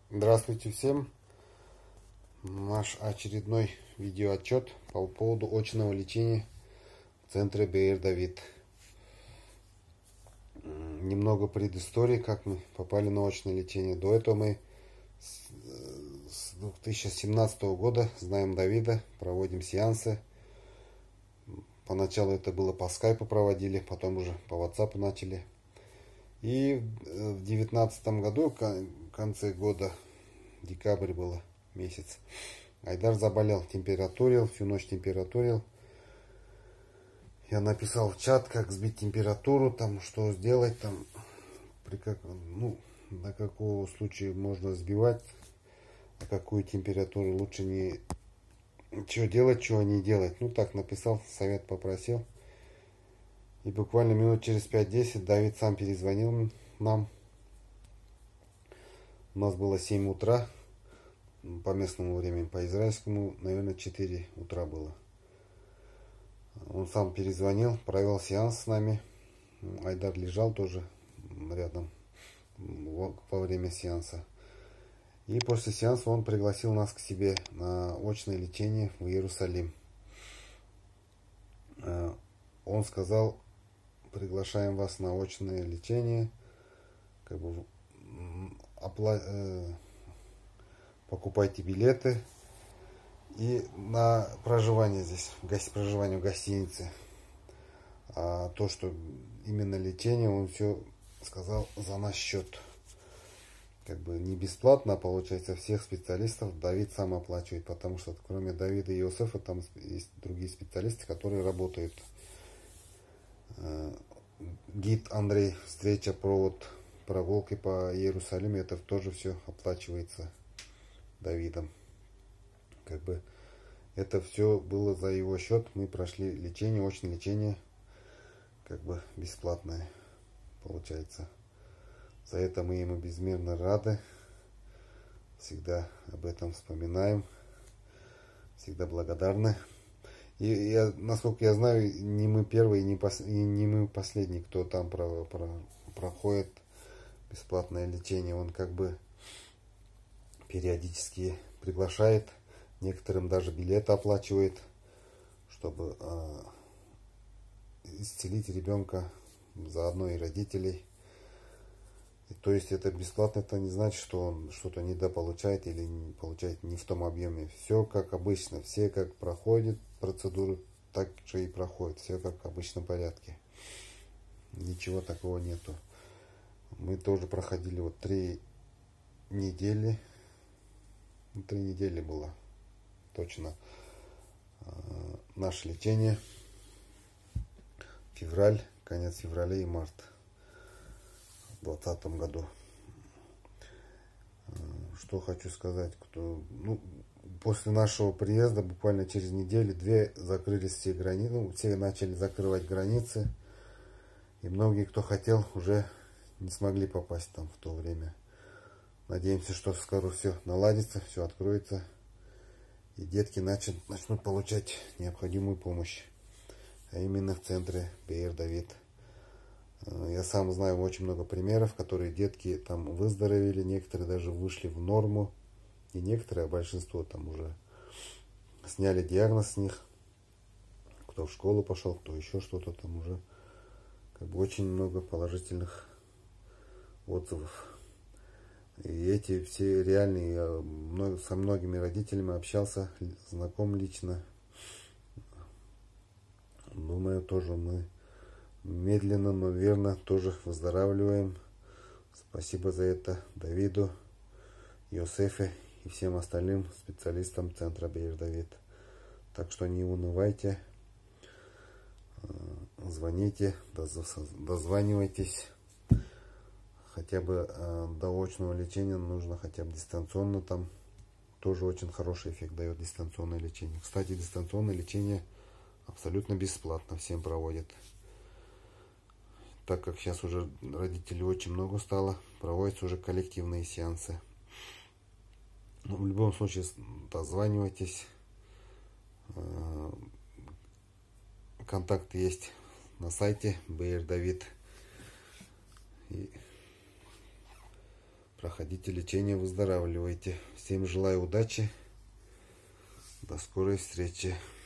Здравствуйте всем! Наш очередной видеоотчет по поводу очного лечения в центре БР Давид. Немного предыстории, как мы попали на очное лечение. До этого мы с 2017 года знаем Давида, проводим сеансы. Поначалу это было по скайпу проводили, потом уже по WhatsApp начали. И в 2019 году, в конце года, декабрь было месяц, Айдар заболел, температурил, всю ночь температурил. Я написал в чат, как сбить температуру, там, что сделать, там, до какого случая можно сбивать, а какую температуру лучше не... Что делать, чего не делать. Ну, так написал, совет попросил. И буквально минут через 5-10 Давид сам перезвонил нам. У нас было 7 утра по местному времени, по израильскому, наверное, 4 утра было. Он сам перезвонил, провел сеанс с нами. Айдар лежал тоже рядом во время сеанса. И после сеанса он пригласил нас к себе на очное лечение в Иерусалим. Он сказал: приглашаем вас на очное лечение, как бы покупайте билеты и на проживание здесь, проживание в гостинице. А то, что именно лечение, он все сказал за наш счет. Как бы не бесплатно, а получается всех специалистов Давид сам оплачивает, потому что кроме Давида и Иосифа там есть другие специалисты, которые работают. Гид Андрей, встреча, провод, прогулки по Иерусалиму, это тоже все оплачивается Давидом. Как бы это все было за его счет. Мы прошли лечение, очное лечение, как бы бесплатное получается. За это мы ему безмерно рады. Всегда об этом вспоминаем. Всегда благодарны. И насколько я знаю, не мы первые, и не мы последний, кто там проходит бесплатное лечение. Он как бы периодически приглашает. Некоторым даже билеты оплачивает, чтобы исцелить ребенка, заодно и родителей. И то есть это бесплатно, это не значит, что он что-то недополучает или не получает не в том объеме. Все как обычно, все как проходят процедуру, так же и проходит. Все как в обычном порядке. Ничего такого нету. Мы тоже проходили вот 3 недели. 3 недели было точно наше лечение. Февраль, конец февраля и март в 2020 году. Что хочу сказать, после нашего приезда буквально через неделю-две закрылись все границы, все начали закрывать границы, и многие, кто хотел, уже не смогли попасть там в то время. Надеемся, что скоро все наладится, все откроется, и детки начнут получать необходимую помощь, а именно в центре БР Давид. Я сам знаю очень много примеров, которые детки там выздоровели, некоторые даже вышли в норму, и некоторые, а большинство там уже сняли диагноз с них, кто в школу пошел, кто еще что-то там уже, как бы очень много положительных отзывов. И эти все реальные, я со многими родителями общался, знаком лично. Думаю, тоже мы медленно, но верно тоже выздоравливаем. Спасибо за это Давиду, Йосефе и всем остальным специалистам центра БР Давид. Так что не унывайте, звоните, дозванивайтесь. Хотя бы до очного лечения нужно хотя бы дистанционно, там тоже очень хороший эффект дает дистанционное лечение. Кстати, дистанционное лечение абсолютно бесплатно всем проводят. Так как сейчас уже родителей очень много стало, проводятся уже коллективные сеансы. Но в любом случае дозванивайтесь. Контакты есть на сайте БР Давид. И проходите лечение, выздоравливайте. Всем желаю удачи. До скорой встречи.